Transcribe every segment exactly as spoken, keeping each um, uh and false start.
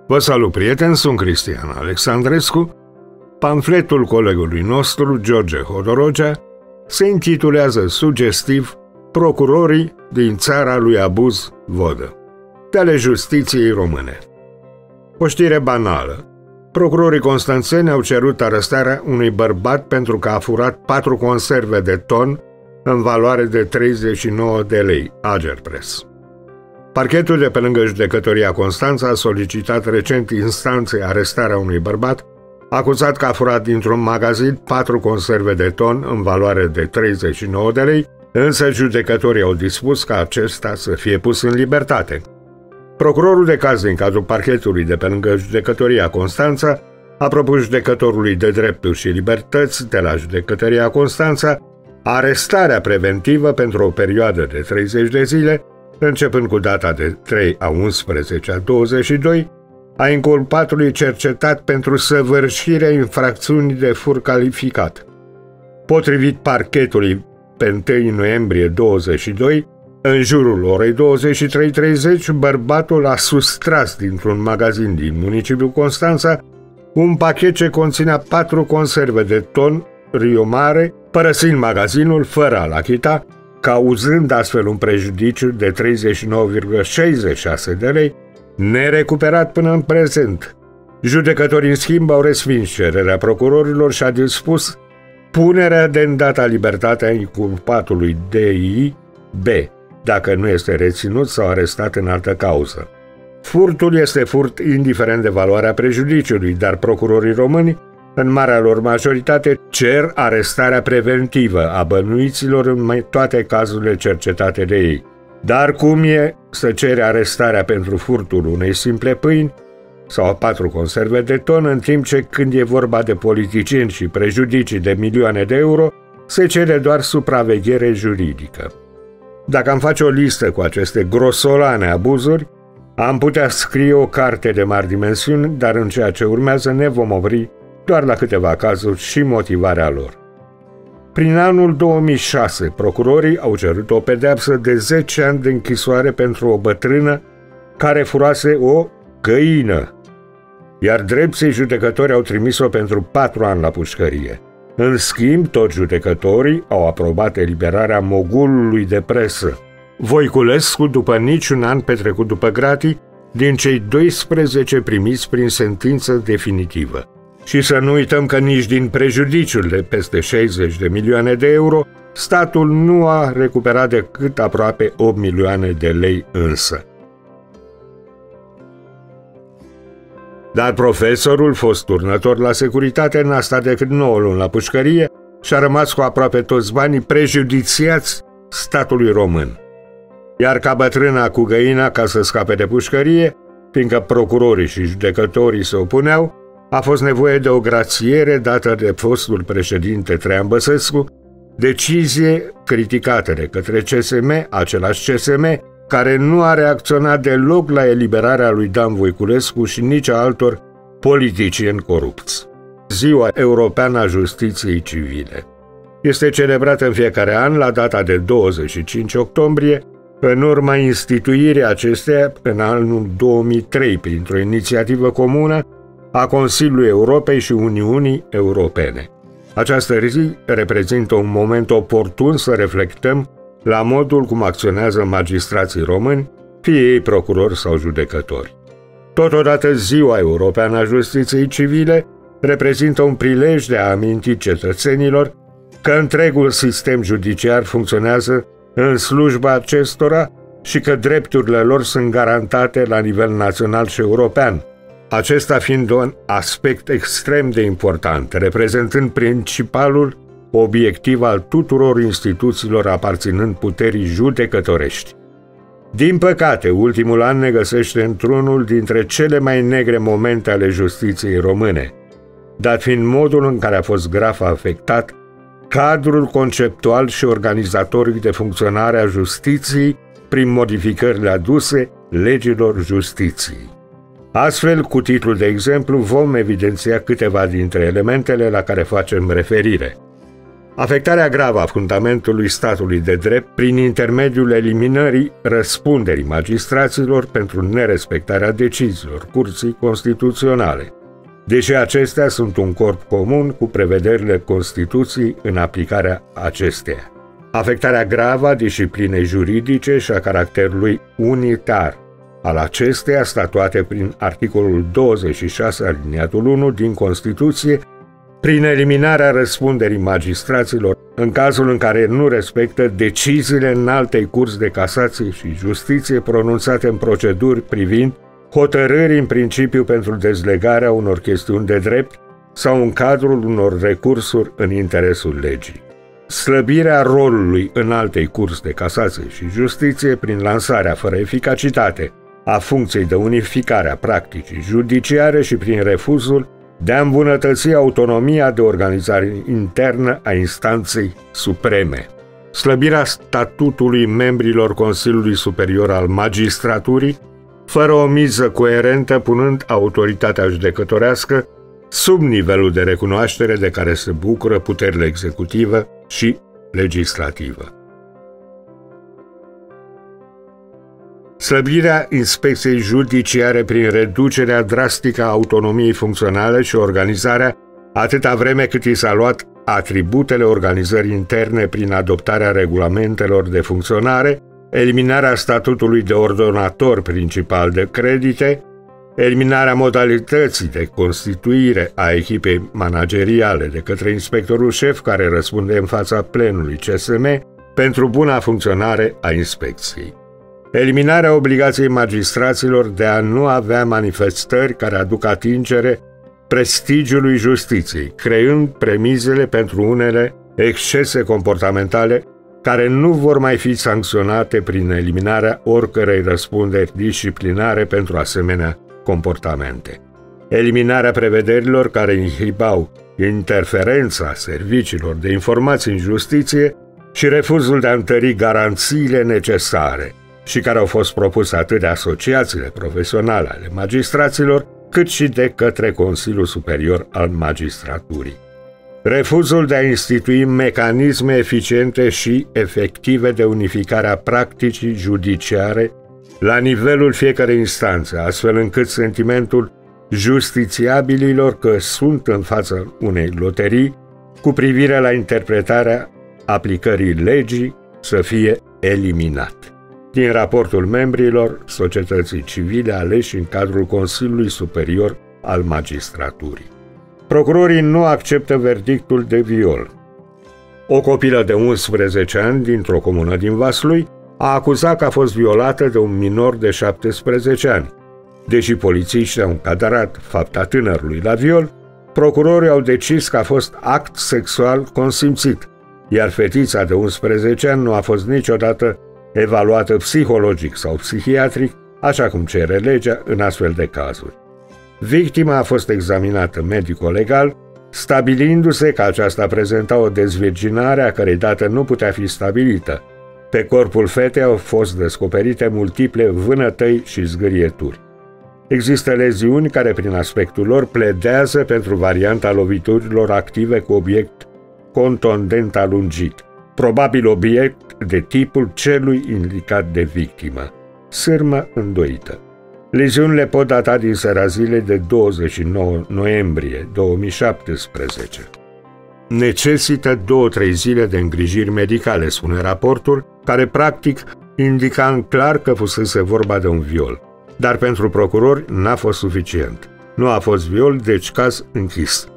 Vă salut, prieteni, sunt Cristian Alexandrescu. Pamfletul colegului nostru, George Hodorogea, se intitulează sugestiv Procurorii din țara lui Abuz Vodă, de ale justiției române. O știre banală. Procurorii constanțeni au cerut arestarea unui bărbat pentru că a furat patru conserve de ton în valoare de treizeci și nouă de lei, Agerpres. Parchetul de pe lângă Judecătoria Constanța a solicitat recent instanței arestarea unui bărbat acuzat că a furat dintr-un magazin patru conserve de ton în valoare de treizeci și nouă de lei, însă judecătorii au dispus ca acesta să fie pus în libertate. Procurorul de caz din cadrul parchetului de pe lângă Judecătoria Constanța a propus judecătorului de drepturi și libertăți de la Judecătoria Constanța arestarea preventivă pentru o perioadă de treizeci de zile, începând cu data de trei a unsprezece a douăzeci și doi, a inculpatului cercetat pentru săvârșirea infracțiunii de fur calificat. Potrivit parchetului, pe întâi noiembrie douăzeci și doi, în jurul orei douăzeci și trei treizeci, bărbatul a sustras dintr-un magazin din municipiul Constanța un pachet ce conținea patru conserve de ton Rio Mare, părăsind magazinul fără a-l achita, cauzând astfel un prejudiciu de treizeci și nouă virgulă șaizeci și șase de lei, nerecuperat până în prezent. Judecătorii, în schimb, au respins cererea procurorilor și a dispus punerea de îndată a libertate a inculpatului D I B, dacă nu este reținut sau arestat în altă cauză. Furtul este furt indiferent de valoarea prejudiciului, dar procurorii români, în marea lor majoritate, cer arestarea preventivă a bănuiților în toate cazurile cercetate de ei. Dar cum e să cere arestarea pentru furtul unei simple pâini sau a patru conserve de ton, în timp ce când e vorba de politicieni și prejudicii de milioane de euro, se cere doar supraveghere juridică? Dacă am face o listă cu aceste grosolane abuzuri, am putea scrie o carte de mari dimensiuni, dar în ceea ce urmează ne vom opri doar la câteva cazuri și motivarea lor. Prin anul două mii șase, procurorii au cerut o pedeapsă de zece ani de închisoare pentru o bătrână care furase o găină, iar drepții judecători au trimis-o pentru patru ani la pușcărie. În schimb, toți judecătorii au aprobat eliberarea mogulului de presă, Voiculescu, după niciun an petrecut după gratii, din cei doisprezece primiți prin sentință definitivă. Și să nu uităm că nici din prejudiciul de peste șaizeci de milioane de euro, statul nu a recuperat decât aproape opt milioane de lei însă. Dar profesorul, fost turnător la securitate, n-a stat decât nouă luni la pușcărie și a rămas cu aproape toți banii prejudiciați statului român. Iar ca bătrâna cu găina, ca să scape de pușcărie, fiindcă procurorii și judecătorii se opuneau, a fost nevoie de o grațiere dată de fostul președinte Traian Băsescu, decizie criticată de către C S M, același C S M, care nu a reacționat deloc la eliberarea lui Dan Voiculescu și nici a altor politicieni corupți. Ziua Europeană a Justiției Civile este celebrată în fiecare an la data de douăzeci și cinci octombrie, în urma instituirii acesteia în anul două mii trei printr-o inițiativă comună a Consiliului Europei și Uniunii Europene. Această zi reprezintă un moment oportun să reflectăm la modul cum acționează magistrații români, fie ei procurori sau judecători. Totodată, Ziua Europeană a Justiției Civile reprezintă un prilej de a aminti cetățenilor că întregul sistem judiciar funcționează în slujba acestora și că drepturile lor sunt garantate la nivel național și european, acesta fiind un aspect extrem de important, reprezentând principalul obiectiv al tuturor instituțiilor aparținând puterii judecătorești. Din păcate, ultimul an ne găsește într-unul dintre cele mai negre momente ale justiției române, dat fiind modul în care a fost grav afectat cadrul conceptual și organizatoric de funcționare a justiției prin modificările aduse legilor justiției. Astfel, cu titlul de exemplu, vom evidenția câteva dintre elementele la care facem referire. Afectarea gravă a fundamentului statului de drept prin intermediul eliminării răspunderii magistraților pentru nerespectarea deciziilor Curții Constituționale, deși acestea sunt un corp comun cu prevederile Constituției în aplicarea acesteia. Afectarea gravă a disciplinei juridice și a caracterului unitar al acesteia, statuate prin articolul douăzeci și șase aliniatul unu din Constituție, prin eliminarea răspunderii magistraților în cazul în care nu respectă deciziile Înaltei Curți de Casație și Justiție pronunțate în proceduri privind hotărâri în principiu pentru dezlegarea unor chestiuni de drept sau în cadrul unor recursuri în interesul legii. Slăbirea rolului Înaltei Curți de Casație și Justiție prin lansarea fără eficacitate a funcției de unificare a practicii judiciare și prin refuzul de a îmbunătăți autonomia de organizare internă a instanței supreme. Slăbirea statutului membrilor Consiliului Superior al Magistraturii, fără o miză coerentă, punând autoritatea judecătorească sub nivelul de recunoaștere de care se bucură puterile executivă și legislativă. Slăbirea inspecției judiciare prin reducerea drastică a autonomiei funcționale și organizarea atâta vreme cât i s-a luat atributele organizării interne prin adoptarea regulamentelor de funcționare, eliminarea statutului de ordonator principal de credite, eliminarea modalității de constituire a echipei manageriale de către inspectorul șef care răspunde în fața plenului C S M pentru buna funcționare a inspecției. Eliminarea obligației magistraților de a nu avea manifestări care aduc atingere prestigiului justiției, creând premizele pentru unele excese comportamentale care nu vor mai fi sancționate prin eliminarea oricărei răspunderi disciplinare pentru asemenea comportamente. Eliminarea prevederilor care inhibau interferența serviciilor de informații în justiție și refuzul de a întări garanțiile necesare și care au fost propuse atât de asociațiile profesionale ale magistraților, cât și de către Consiliul Superior al Magistraturii. Refuzul de a institui mecanisme eficiente și efective de unificare a practicii judiciare la nivelul fiecărei instanțe, astfel încât sentimentul justițiabililor că sunt în fața unei loterii cu privire la interpretarea aplicării legii să fie eliminat. Din raportul membrilor societății civile aleși în cadrul Consiliului Superior al Magistraturii. Procurorii nu acceptă verdictul de viol. O copilă de unsprezece ani dintr-o comună din Vaslui a acuzat că a fost violată de un minor de șaptesprezece ani. Deși polițiștii au încadrat fapta tânărului la viol, procurorii au decis că a fost act sexual consimțit, iar fetița de unsprezece ani nu a fost niciodată evaluată psihologic sau psihiatric, așa cum cere legea în astfel de cazuri. Victima a fost examinată medico-legal, stabilindu-se că aceasta prezenta o dezvirginare a cărei dată nu putea fi stabilită. Pe corpul fetei au fost descoperite multiple vânătăi și zgârieturi. Există leziuni care, prin aspectul lor, pledează pentru varianta loviturilor active cu obiect contundent alungit, probabil obiect de tipul celui indicat de victimă, sârmă îndoită. Leziunile pot data din seara zilei de douăzeci și nouă noiembrie două mii șaptesprezece. Necesită două-trei zile de îngrijiri medicale, spune raportul, care practic indica în clar că fusese vorba de un viol. Dar pentru procurori n-a fost suficient. Nu a fost viol, deci caz închis.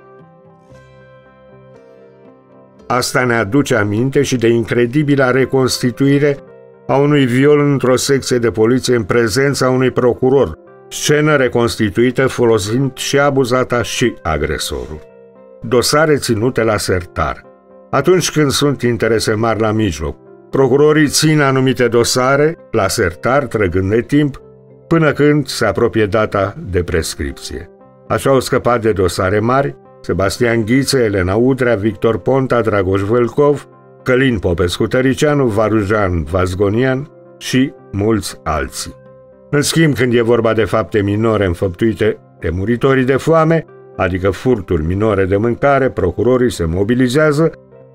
Asta ne aduce aminte și de incredibila reconstituire a unui viol într-o secție de poliție în prezența unui procuror, scenă reconstituită folosind și abuzata și agresorul. Dosare ținute la sertar. Atunci când sunt interese mari la mijloc, procurorii țin anumite dosare la sertar, trăgând de timp, până când se apropie data de prescripție. Așa au scăpat de dosare mari Sebastian Ghiță, Elena Udrea, Victor Ponta, Dragoș Vâlcov, Călin Popescu-Tăricianu, Varujan Vazgonian și mulți alții. În schimb, când e vorba de fapte minore înfăptuite de muritorii de foame, adică furturi minore de mâncare, procurorii se mobilizează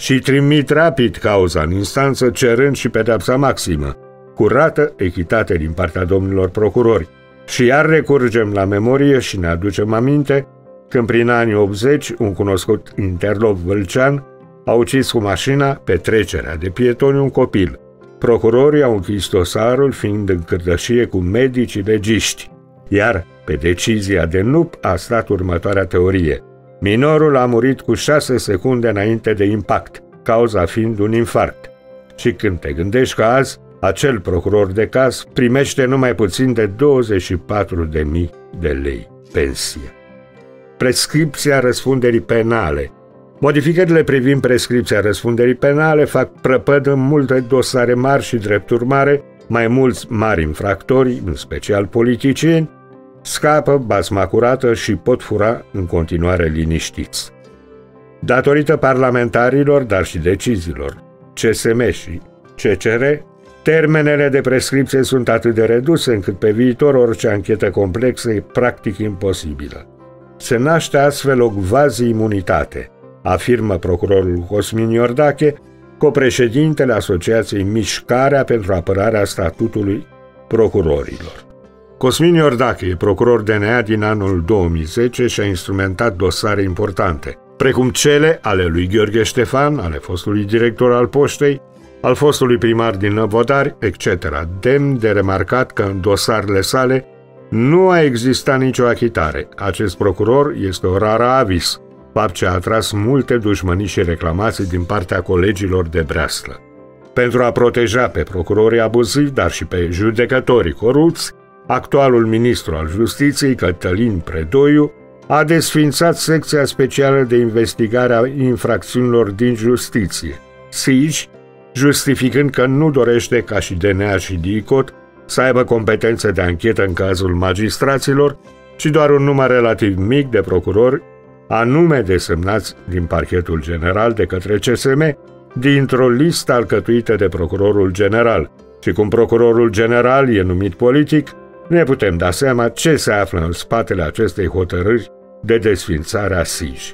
și trimit rapid cauza în instanță, cerând și pedeapsa maximă, curată echitate din partea domnilor procurori. Și iar recurgem la memorie și ne aducem aminte când prin anii optzeci un cunoscut interlop vâlcean a ucis cu mașina pe trecerea de pietoni un copil. Procurorii au închis dosarul fiind în cârdășie cu medicii legiști, iar pe decizia de N U P a stat următoarea teorie. Minorul a murit cu șase secunde înainte de impact, cauza fiind un infarct. Și când te gândești că azi acel procuror de caz primește numai puțin de douăzeci și patru de mii de lei pensie. Prescripția răspunderii penale. Modificările privind prescripția răspunderii penale fac prăpăd în multe dosare mari și, drept urmare, mai mulți mari infractori, în special politicieni, scapă basma curată și pot fura în continuare liniștiți. Datorită parlamentarilor, dar și deciziilor C S M și C C R, termenele de prescripție sunt atât de reduse încât pe viitor orice anchetă complexă e practic imposibilă. Se naște astfel o quasi-imunitate, afirmă procurorul Cosmin Iordache, copreședintele Asociației Mișcarea pentru apărarea statutului procurorilor. Cosmin Iordache e procuror D N A din anul două mii zece și a instrumentat dosare importante, precum cele ale lui Gheorghe Ștefan, ale fostului director al poștei, al fostului primar din Năvodari, et cetera. Demn de remarcat că în dosarele sale nu a existat nicio achitare. Acest procuror este o rară avis, fapt ce a atras multe dușmănii și reclamații din partea colegilor de breaslă. Pentru a proteja pe procurorii abuzivi, dar și pe judecătorii corupți, actualul ministru al Justiției, Cătălin Predoiu, a desființat secția specială de investigare a infracțiunilor din justiție, S I J, justificând că nu dorește ca și D N A și D I C O T să aibă competențe de anchetă în cazul magistraților, ci doar un număr relativ mic de procurori, anume desemnați din Parchetul General de către C S M, dintr-o listă alcătuită de procurorul general. Și cum procurorul general e numit politic, ne putem da seama ce se află în spatele acestei hotărâri de desființare a S I J.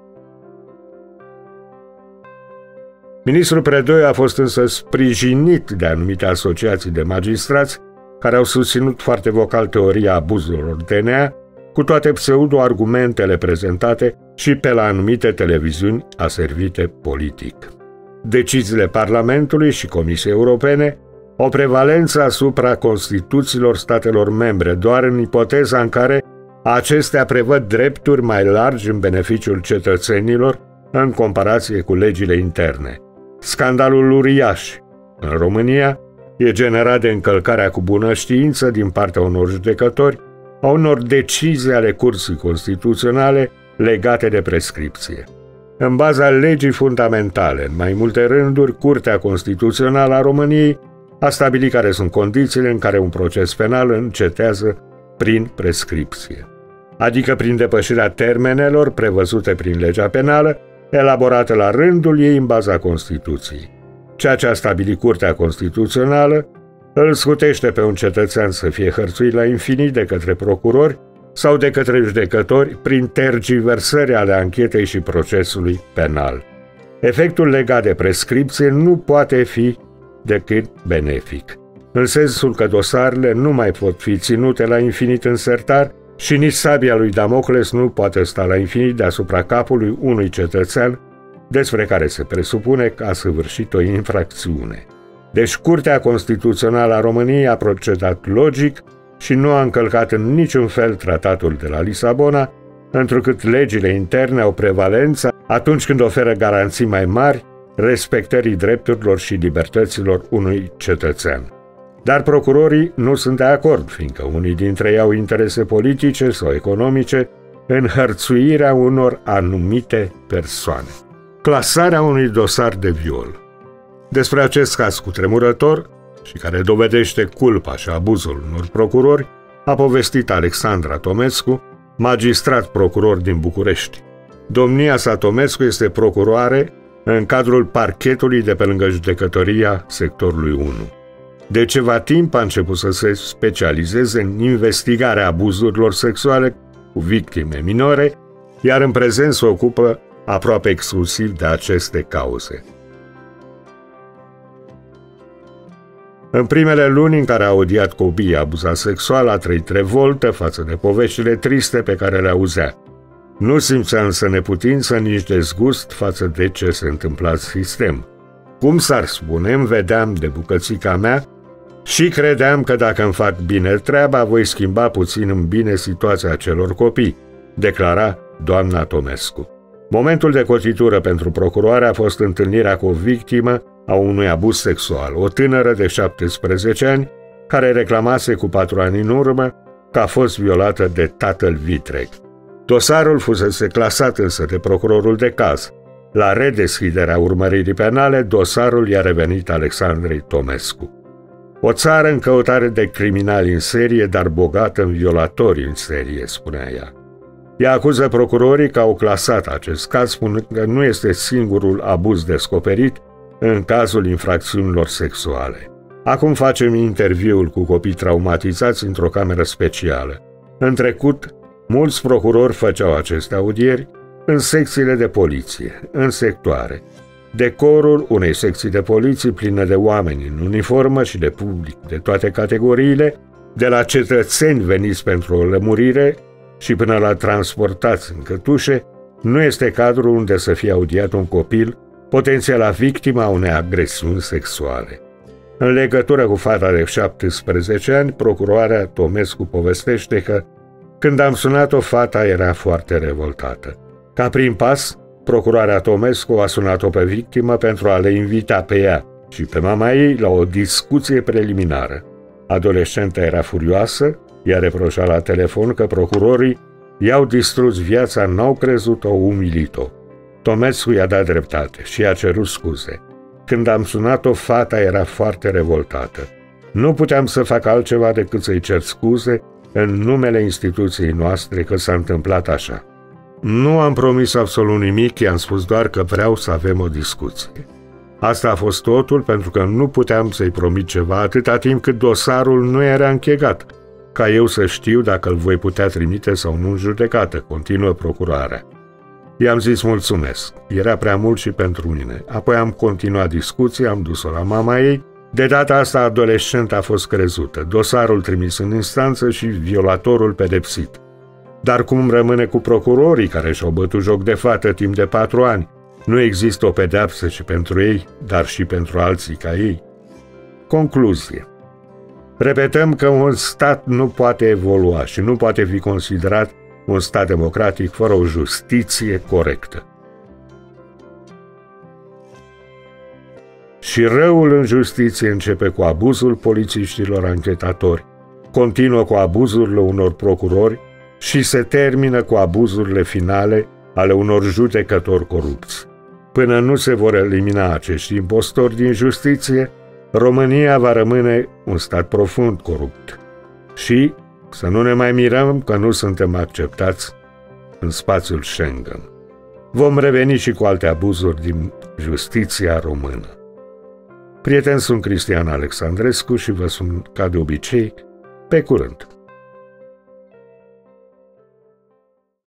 Ministrul Predoiu a fost însă sprijinit de anumite asociații de magistrați care au susținut foarte vocal teoria abuzurilor D N A, cu toate pseudo-argumentele prezentate și pe la anumite televiziuni aservite politic. Deciziile Parlamentului și Comisiei Europene au prevalență asupra Constituțiilor statelor membre, doar în ipoteza în care acestea prevăd drepturi mai largi în beneficiul cetățenilor în comparație cu legile interne. Scandalul uriaș în România e generat de încălcarea cu bună știință din partea unor judecători a unor decizii ale Curții Constituționale legate de prescripție. În baza legii fundamentale, în mai multe rânduri, Curtea Constituțională a României a stabilit care sunt condițiile în care un proces penal încetează prin prescripție, adică prin depășirea termenelor prevăzute prin legea penală, elaborată la rândul ei în baza Constituției. Ceea ce a stabilit Curtea Constituțională îl scutește pe un cetățean să fie hărțuit la infinit de către procurori sau de către judecători prin tergiversări ale anchetei și procesului penal. Efectul legat de prescripție nu poate fi decât benefic, în sensul că dosarele nu mai pot fi ținute la infinit în sertar și nici sabia lui Damocles nu poate sta la infinit deasupra capului unui cetățean despre care se presupune că a săvârșit o infracțiune. Deci Curtea Constituțională a României a procedat logic și nu a încălcat în niciun fel tratatul de la Lisabona, întrucât legile interne au prevalența atunci când oferă garanții mai mari respectării drepturilor și libertăților unui cetățean. Dar procurorii nu sunt de acord, fiindcă unii dintre ei au interese politice sau economice în hărțuirea unor anumite persoane. Clasarea unui dosar de viol. Despre acest caz cutremurător și care dovedește culpa și abuzul unor procurori a povestit Alexandra Tomescu, magistrat procuror din București. Domnia sa Tomescu este procuroare în cadrul parchetului de pe lângă judecătoria sectorului unu. De ceva timp a început să se specializeze în investigarea abuzurilor sexuale cu victime minore, iar în prezent se ocupă aproape exclusiv de aceste cauze. În primele luni în care a audiat copiii abuzat sexual, a trăit revoltă față de poveștile triste pe care le auzea. Nu simțea însă neputință, nici dezgust față de ce se întâmpla în sistem. Cum s-ar spune, îmi vedeam de bucățica mea și credeam că dacă îmi fac bine treaba, voi schimba puțin în bine situația celor copii, declara doamna Tomescu. Momentul de cotitură pentru procuroare a fost întâlnirea cu o victimă a unui abuz sexual, o tânără de șaptesprezece ani, care reclamase cu patru ani în urmă că a fost violată de tatăl vitreg. Dosarul fusese clasat însă de procurorul de caz. La redeschiderea urmăririi penale, dosarul i-a revenit Alexandrei Tomescu. O țară în căutare de criminali în serie, dar bogată în violatori în serie, spunea ea. Ea acuză procurorii că au clasat acest caz, spunând că nu este singurul abuz descoperit în cazul infracțiunilor sexuale. Acum facem interviul cu copii traumatizați într-o cameră specială. În trecut, mulți procurori făceau aceste audieri în secțiile de poliție, în sectoare. Decorul unei secții de poliție plină de oameni în uniformă și de public de toate categoriile, de la cetățeni veniți pentru o lămurire și până la transportați în cătușe, nu este cadrul unde să fie audiat un copil, potențiala victima unei agresiuni sexuale. În legătură cu fata de șaptesprezece ani, procuroarea Tomescu povestește că când am sunat-o, fata era foarte revoltată. Ca prim pas, procuroarea Tomescu a sunat-o pe victimă pentru a le invita pe ea și pe mama ei la o discuție preliminară. Adolescenta era furioasă, i-a reproșat la telefon că procurorii i-au distrus viața, n-au crezut-o, umilit-o. Tomescu i-a dat dreptate și i-a cerut scuze. Când am sunat-o, fata era foarte revoltată. Nu puteam să fac altceva decât să-i cer scuze în numele instituției noastre că s-a întâmplat așa. Nu am promis absolut nimic, i-am spus doar că vreau să avem o discuție. Asta a fost totul, pentru că nu puteam să-i promit ceva atâta timp cât dosarul nu era închegat, ca eu să știu dacă îl voi putea trimite sau nu în judecată, continuă procurarea. I-am zis mulțumesc, era prea mult și pentru mine. Apoi am continuat discuția, am dus-o la mama ei. De data asta adolescenta a fost crezută, dosarul trimis în instanță și violatorul pedepsit. Dar cum rămâne cu procurorii care și-au bătut joc de fată timp de patru ani? Nu există o pedeapsă și pentru ei, dar și pentru alții ca ei. Concluzie. Repetăm că un stat nu poate evolua și nu poate fi considerat un stat democratic fără o justiție corectă. Și răul în justiție începe cu abuzul polițiștilor anchetatori, continuă cu abuzurile unor procurori și se termină cu abuzurile finale ale unor judecători corupți. Până nu se vor elimina acești impostori din justiție, România va rămâne un stat profund corupt. Și să nu ne mai mirăm că nu suntem acceptați în spațiul Schengen. Vom reveni și cu alte abuzuri din justiția română. Prieteni, sunt Cristian Alexandrescu și vă sunt, ca de obicei, pe curând.